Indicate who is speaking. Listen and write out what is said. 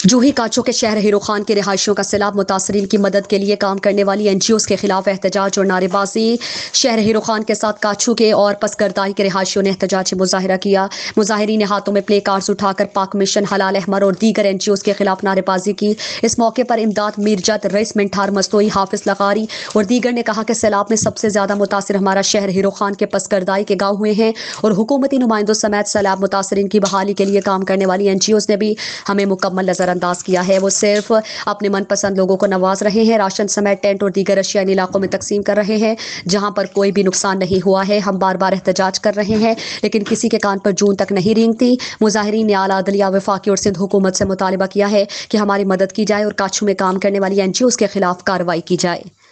Speaker 1: जूही काचो के शहर हीरो खान के रिहायशियों का सैलाब मुतासरीन की मदद के लिए काम करने वाली NGOs के खिलाफ एहतजाज और नारेबाजी। शहर हीरो खान के साथ काचू के और पसकरदाही के रिहायशियों ने एहतजाजी मुजाहिरा किया। मुजाहिरीन ने हाथों में प्ले कार्ड्स उठाकर पाक मिशन, हलाल अहमर और दीगर NGOs के खिलाफ नारेबाजी की। इस मौके पर इमदाद मीरजत, रईस मिंठार मस्तोई, हाफिज लगारी और दीगर ने कहा कि सैलाब में सबसे ज्यादा मुतासर हमारा शहर हीरो खान के पसकरदाही के गाँव हुए हैं और हुकूमती नुमाइंदों समेत सैलाब मुतासरीन की बहाली के लिए काम करने वाली NGOs ने भी हमें मुकम्मल नजरअंदाज किया है। वो सिर्फ अपने मनपसंद लोगों को नवाज रहे हैं। राशन समेत टेंट और दीगर अशिया इन इलाकों में तकसीम कर रहे हैं जहां पर कोई भी नुकसान नहीं हुआ है। हम बार बार एहतजाज कर रहे हैं लेकिन किसी के कान पर जून तक नहीं रेंगती। मुजाहिरीन ने आला अदलिया, वफाकी और सिंध हुकूमत से मुतालबा किया है कि हमारी मदद की जाए और काचू में काम करने वाली NGOs के खिलाफ कार्रवाई की जाए।